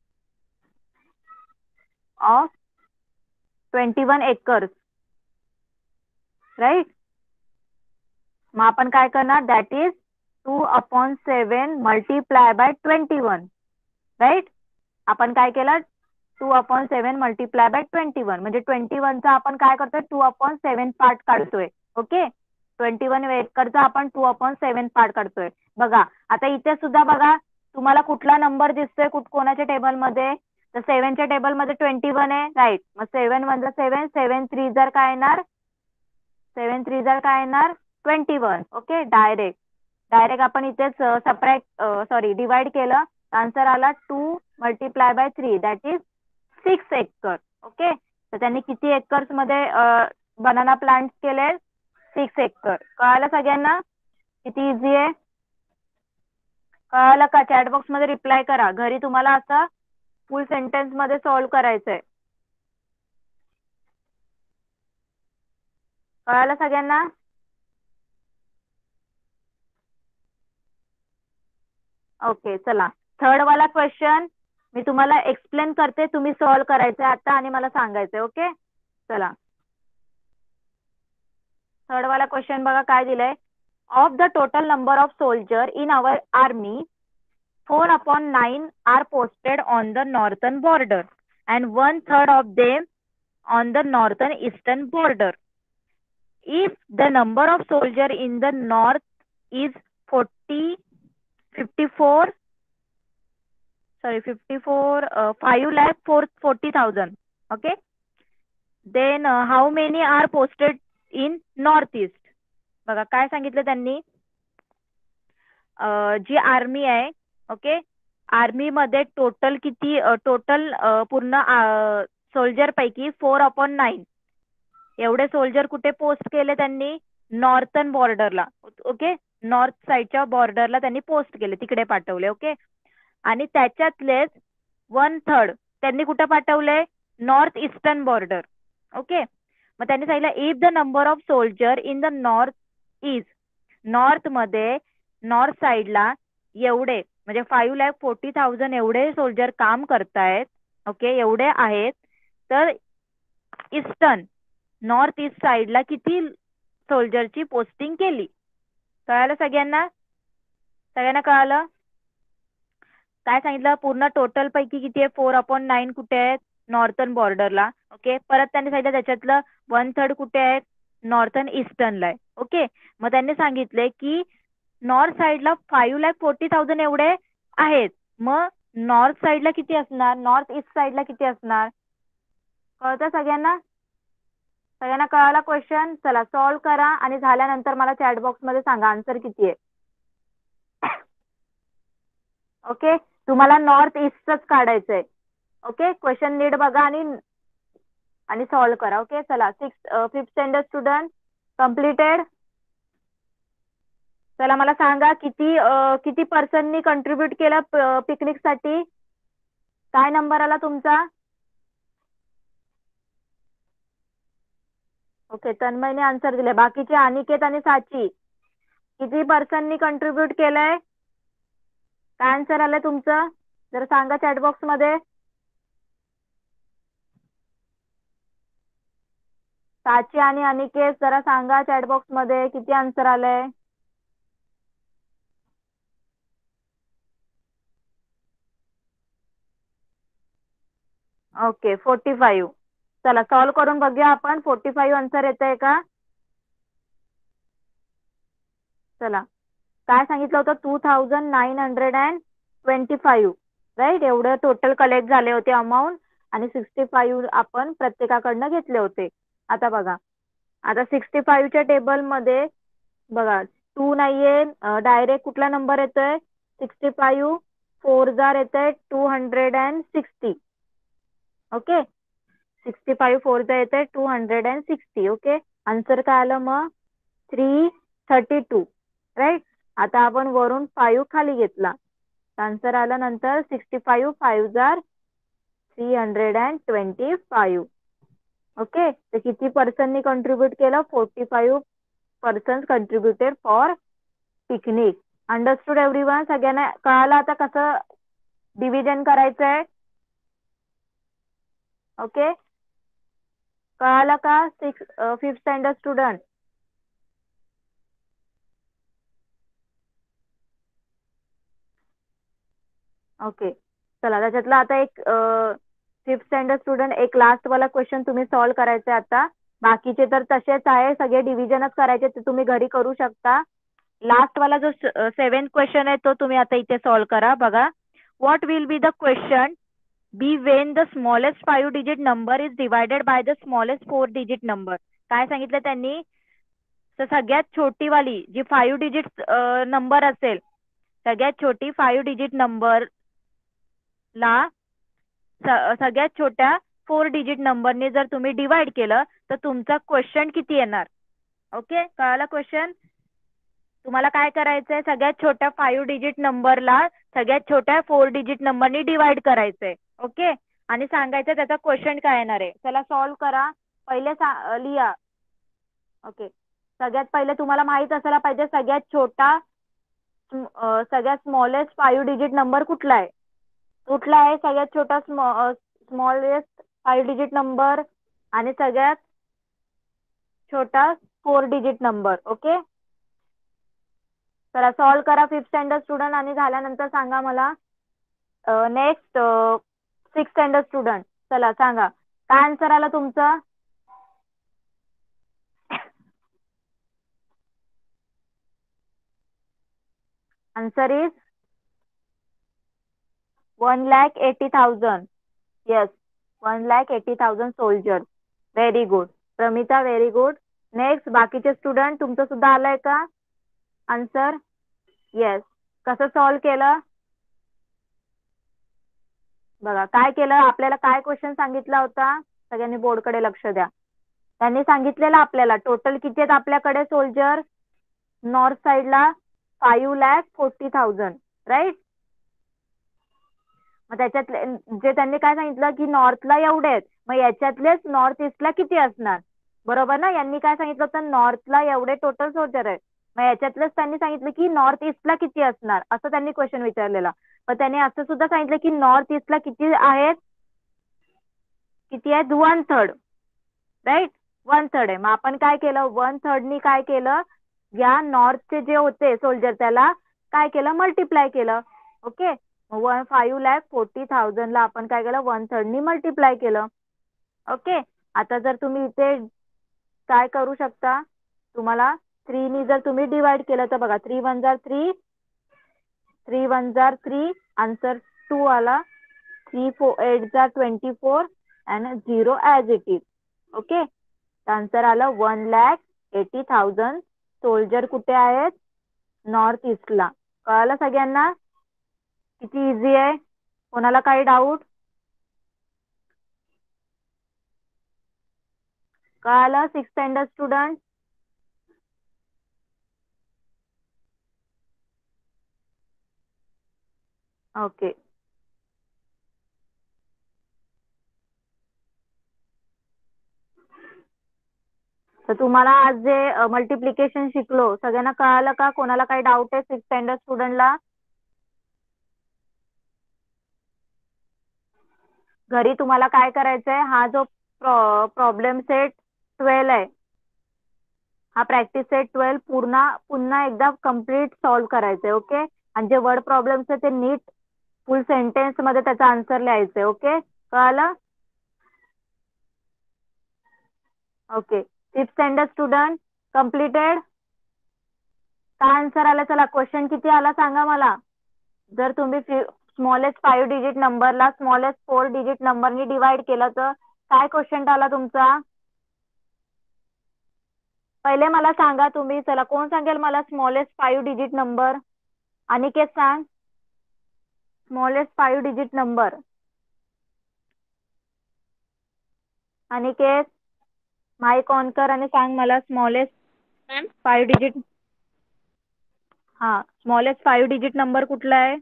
of twenty one acres. Right. मग आपण काय करणार? That is two upon seven multiply by twenty one. Right. आपण काय केलं? Two upon seven multiply by twenty one म्हणजे ट्वेंटी वनचा आपण काय करतोय? टू अपॉन सेवन पार्ट काढतोय. ओके, ट्वेंटी वन एकरचा आपण टू अपॉन सेवन पार्ट काढतोय. बघा आता इथे सुद्धा बघा तुम्हाला कुठला नंबर दिसतोय कुठ कोणाच्या टेबलमध्ये? तर सेव्हनच्या टेबलमध्ये ट्वेंटी वन आहे. राईट. मग सेव्हन वन जा सेव्हन, सेव्हन थ्री जर काय येणार? सेव्हन थ्री जर काय येणार? Twenty one. Okay, direct direct आपण इथेच सबट्रॅक्ट सॉरी डिवाइड केलं. आन्सर आला two multiply by three that is six acre. Okay, तर त्यांनी किती एकर्स मध्ये बनाना प्लांट केले? Six acre. कळालं सगळ्यांना? किती इझी आहे. कळालं का? चॅट बॉक्स मध्ये रिप्लाय करा. घरी तुम्हाला असं फुल सेंटेन्स मध्ये सॉल्व करायचंय. कळालं सगळ्यांना? ओके, चला थर्ड वाला क्वेश्चन मी तुम्हाला एक्सप्लेन करते, तुम्ही सॉल्व करायचं आता आणि मला सांगायचंय. ओके, चला थर्ड वाला क्वेश्चन बघा काय दिलंय. Of the total number of soldier in our army four upon nine are posted on the northern border and one third of them on the northern eastern border. If the number of soldiers in the north is forty, fifty-four, sorry fifty-four, uh, five lakh four forty thousand. Okay, then uh, how many are posted in northeast? बघा काय सांगितलं त्यांनी. जी आर्मी आहे. ओके, आर्मी मध्ये टोटल किती? टोटल पूर्ण सोल्जर पैकी फोर अपॉन नाईन एवढे सोल्जर कुठे पोस्ट केले त्यांनी? नॉर्थन बॉर्डरला. ओके, नॉर्थ साइडच्या बॉर्डरला त्यांनी पोस्ट केले, तिकडे पाठवले. ओके, आणि त्याच्यातलेच वन थर्ड त्यांनी कुठे पाठवले? North eastern border. ओके, मग त्यांनी सांगितलं if the number of soldier in the north is, north मध्ये नॉर्थ साइडला एवढे म्हणजे फाईव्ह लॅक फोर्टी थाउजंड एवढे सोल्जर काम करतायत. ओके, एवढे आहेत. तर ईस्टर्न नॉर्थ ईस्ट साइडला किती सोल्जरची पोस्टिंग केली? कळालं सगळ्यांना? सगळ्यांना कळालं? काय सांगितलं? पूर्ण टोटल पैकी किती आहे? फोर अपॉन नाईन कुठे आहेत? नॉर्थन बॉर्डरला. ओके, परत त्यांनी सांगितलं त्याच्यातलं वन थर्ड कुठे आहेत? नॉर्थन ईस्टर्नला आहे. ओके, मग त्यांनी सांगितले की नॉर्थ साइडला फाईव्ह लॅक फोर्टी थाउजंड एवढे आहेत. मग नॉर्थ साइडला किती असणार? नॉर्थ ईस्ट साइडला किती असणार? कळतं सगळ्यांना? सगळ्यांना कळाला क्वेश्चन? चला सॉल्व करा आणि झाल्यानंतर मला चॅट बॉक्स मध्ये सांगा आन्सर किती आहे. ओके, तुम्हाला नॉर्थ ईस्टच काढायचंय. ओके, क्वेश्चन नीट बघा आणि आणि सॉल्व करा. ओके, चला six fifth standard student completed. चला मला सांगा किती किती पर्सननी कंट्रीब्यूट केलं पिकनिक साठी? काय नंबर आला तुमचा? ओके, तन्मयने आन्सर दिले. बाकीचे अनिकेत आणि साची किती पर्सननी कंट्रीब्यूट केलंय? काय आन्सर आलंय तुमचं? जर सांगा चॅट बॉक्स मध्ये. साची आणि अनिकेत जरा सांगा चॅटबॉक्स मध्ये किती आन्सर आलंय. Okay forty five. चला सॉल्व करून बघूया आपण. फोर्टी फाईव्ह आन्सर येत आहे का. चला काय सांगितलं होतं two thousand nine hundred and twenty five right. एवढं टोटल कलेक्ट झाले होते अमाऊंट आणि सिक्स्टी फाईव्ह आपण प्रत्येकाकडनं घेतले होते. आता बघा आता सिक्स्टी फाईव्हच्या टेबलमध्ये बघा टू नाहीये, डायरेक्ट कुठला नंबर येतोय सिक्स्टी फाईव्ह. फोर जार येतंय two hundred and sixty. Okay sixty five फोरचा येतंय two hundred and sixty. Okay answer काय आलं मग थ्री थर्टी टू राईट. आता आपण वरून फाईव्ह खाली घेतला आन्सर आला नंतर सिक्स्टी फाईव्ह फाईव्ह जार three hundred and twenty five. Okay तर किती पर्सननी कॉन्ट्रीब्युट केलं. Forty five person contributed for picnic. Understood everyone. सगळ्यांना कळालं आता कसं डिव्हिजन करायचंय. ओके कळालं का six fifth standard student. Okay चला त्याच्यातला आता एक फिफ्थ स्टँडर्ड स्टुडंट एक लास्ट वाला क्वेश्चन तुम्ही सॉल्व करायचे आता. बाकीचे तर तसेच आहे सगळे डिव्हिजनच करायचे ते तुम्ही घरी करू शकता. लास्ट वाला जो सेव्हन्थ क्वेश्चन आहे तो तुम्ही आता इथे सॉल्व करा. बघा what will be the question be when the smallest five digit number is divided by the smallest four digit number. काय सांगितलं त्यांनी तर सगळ्यात छोटी वाली जी फाईव्ह डिजिट नंबर असेल सगळ्यात छोटी फाईव्ह डिजिट नंबर ला सगळ्यात छोट्या फोर डिजिट नंबरने जर तुम्ही डिवाइड केलं तर तुमचा क्वेश्चन किती येणार. ओके कळाला क्वेश्चन. तुम्हाला काय करायचंय सगळ्यात छोट्या फाईव्ह डिजिट नंबरला सगळ्यात छोट्या फोर डिजिट नंबरनी डिवाइड करायचंय. ओके आणि सांगायचं त्याचा क्वेश्चन काय येणार आहे. चला सॉल्व करा. पहिले लिहा. ओके सगळ्यात पहिले तुम्हाला माहित असायला पाहिजे सगळ्यात छोटा सगळ्यात स्मॉलेस्ट फाईव्ह डिजिट नंबर कुठला आहे. कुठला आहे सगळ्यात छोटा स्मॉलेस्ट फाईव्ह डिजिट नंबर आणि सगळ्यात छोटा फोर डिजिट नंबर. ओके चला सॉल्व करा फिफ्थ स्टँडर्ड स्टुडंट आणि झाल्यानंतर सांगा मला. Next six standard student. चला सांगा काय आन्सर आला तुमचा. Answer is one lakh eighty thousand. Yes one lakh eighty thousand soldier. Very good Pramita very good. Next बाकीचे स्टुडंट तुमचं सुद्धा आलंय का आन्सर. येस कसं सॉल्व केलं. बघा काय केलं आपल्याला काय क्वेश्चन सांगितला होता. सगळ्यांनी बोर्डकडे लक्ष द्या. त्यांनी सांगितलेलं आपल्याला टोटल किती आहेत आपल्याकडे सोल्जर नॉर्थ साईडला five lakh forty thousand right. मग त्याच्यातले जे त्यांनी काय सांगितलं की नॉर्थला एवढे आहेत मग याच्यातलेच नॉर्थ ईस्टला किती असणार. बरोबर ना. यांनी काय सांगितलं होतं नॉर्थला एवढे टोटल सोल्जर आहेत मग याच्यातलेच त्यांनी सांगितलं की नॉर्थ ईस्टला किती असणार असं त्यांनी क्वेश्चन विचारलेला. मग त्यांनी असं सुद्धा सांगितलं की नॉर्थ ईस्टला किती आहेत किती आहेत one third right. One third आहे. मग आपण काय केलं वन थर्डनी काय केलं या नॉर्थचे जे होते सोल्जर त्याला काय केलं मल्टिप्लाय केलं. Okay one five lakh forty थाउजंडला आपण काय केलं वन थर्डनी मल्टिप्लाय केलं. ओके आता जर तुम्ही इथे काय करू शकता तुम्हाला थ्रीनी जर तुम्ही डिवाइड केलं तर बघा थ्री वन जार थ्री थ्री वन जार थ्री आन्सर टू आला. थ्री फोर एट जार twenty four and zero as it is. Okay answer आलं one lakh eighty thousand soldier कुठे आहेत नॉर्थ ईस्टला. कळालं सगळ्यांना किती इझी आहे. कोणाला काही डाऊट. कळालं सिक्स स्टँडर्ड स्टुडंट. ओके तर तुम्हाला आज जे मल्टिप्लिकेशन शिकलो सगळ्यांना कळालं का. कोणाला काही डाऊट आहे सिक्स स्टँडर्ड स्टुडंटला. घरी तुम्हाला काय करायचंय हा जो प्रॉब्लेम सेट ट्वेल्व आहे. हा प्रॅक्टिस सेट ट्वेल्व पूर्ण पुन्हा एकदा कम्प्लीट सॉल्व्ह करायचंय. ओके. आणि जे वर्ड प्रॉब्लेम्स आहे ते नीट फुल सेंटेन्स मध्ये त्याचा आन्सर लिहायचंय. ओके, कळालं? Okay. Fifth standard student completed. काय आन्सर आला? चला क्वेश्चन किती आला सांगा मला. जर तुम्ही स्मॉलेस्ट फाईव्ह डिजिट नंबरला स्मॉलेस्ट फोर डिजिट नंबरनी डिवाइड केलं तर काय क्वेश्चन आला तुमचा? पहिले मला सांगा तुम्ही. चला कोण सांगेल मला smallest five digit number? Aniket सांग. Smallest five digit number. Aniket mike on कर आणि सांग मला स्मॉलेस्ट फाईव्ह डिजिट. हा, स्मॉलेस्ट फाईव्ह डिजिट नंबर कुठला आहे?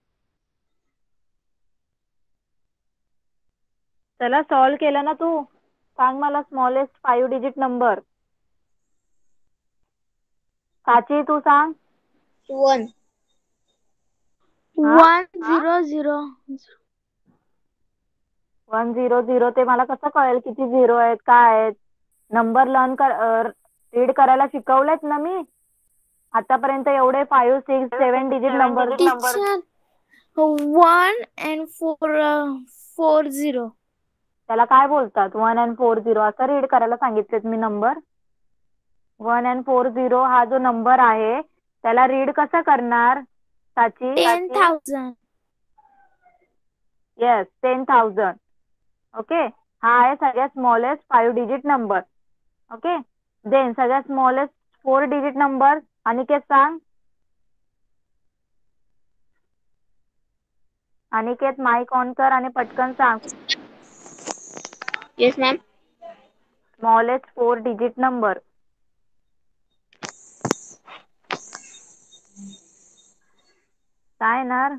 चला सॉल्व केलं ना तू? सांग मला स्मॉलेस्ट फाईव्ह डिजिट नंबर. काची तू सांग. वन. हा? One zero zero. One zero zero ते मला कसं कळेल किती झिरो आहेत काय आहेत? नंबर लर्न कर रीड करायला शिकवलेत ना मी आतापर्यंत. एवढे five six seven digit number. Teacher one and four four zero. त्याला काय बोलतात? वन अँड फोर झिरो असं रीड करायला सांगितलेत मी number. One and four zero हा जो नंबर आहे त्याला रीड कसं करणार Sachi? Ten thousand. Yes, ten thousand. Okay. हा आहे सगळ्यात smallest five digit number. Okay. Then सगळ्यात smallest four digit number. Aniket सांग. अनिकेत माईक ऑन कर आणि पटकन सांग. Yes ma'am. Smallest four digit number. काय येणार?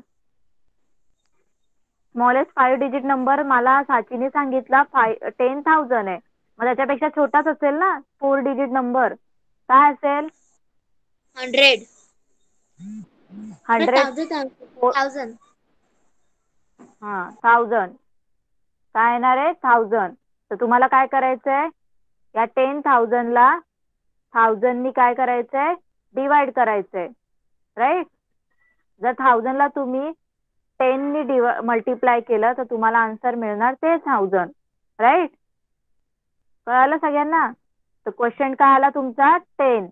स्मॉलेस्ट फाईव्ह डिजिट नंबर मला साचीने सांगितला फाय टेन थाउजंड आहे. मग त्याच्यापेक्षा छोटाच असेल ना फोर डिजिट नंबर. काय असेल? हंड्रेड. हंड्रेड. थाउजंड. हा, थाउजंड. काय येणार आहे? थाउजंड. तर तुम्हाला काय करायचंय? या टेन थाउजंडला थाउजंडनी काय करायचंय? डिवाइड करायचंय. राईट. जर थाउजंडला तुम्ही टेननी डिव मल्टिप्लाय केलं तर तुम्हाला आन्सर मिळणार ते थाउजंड. राईट. कळालं सगळ्यांना? तर क्वेश्चन काय आला तुमचा? टेन.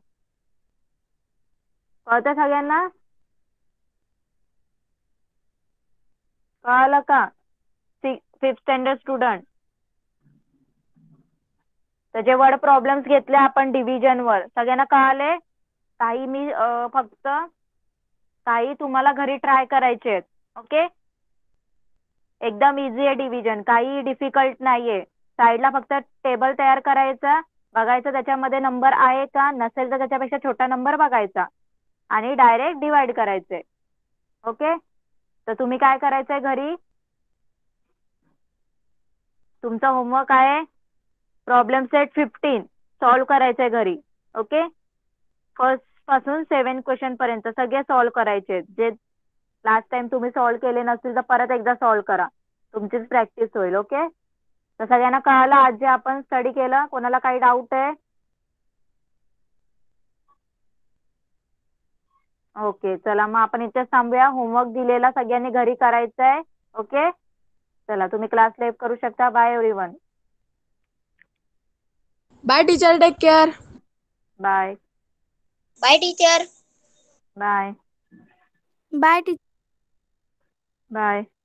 कळतं सगळ्यांना? कळालं का? Fifth standard student. त्याचे वर्ड प्रॉब्लेम्स घेतले आपण डिव्हिजन वर. सगळ्यांना कळाले? काही मी फक्त काही तुम्हाला घरी ट्राय करायचे आहेत. ओके. एकदम इझी आहे डिव्हिजन, काही डिफिकल्ट नाहीये. साईडला फक्त टेबल तयार करायचा, बघायचं त्याच्यामध्ये नंबर आहे का, नसेल तर त्याच्यापेक्षा छोटा नंबर बघायचा आणि डायरेक्ट डिवाइड करायचे. ओके. तर तुम्ही काय करायचंय घरी? तुमचा होमवर्क आहे प्रॉब्लेम सेट फिफ्टीन सॉल्व्ह करायचंय घरी. ओके. फर्स्ट पासून सेवन क्वेश्चन पर्यंत सगळे सॉल्व्ह करायचे. जे लास्ट टाइम तुम्ही सॉल्व्ह केले नसतील तर परत एकदा सॉल्व्ह करा, तुमचीच प्रॅक्टिस होईल. ओके. तर सगळ्यांना कळालं आज जे आपण स्टडी केलं? कोणाला काही डाऊट आहे? ओके. चला मग आपण इथेच थांबूया. होमवर्क दिलेला सगळ्यांनी घरी करायचा आहे. ओके. चला तुम्ही क्लास लाईव्ह करू शकता. Bye everyone. Bye teacher. Take care. Bye. Bye teacher. Bye. Bye teacher. Bye.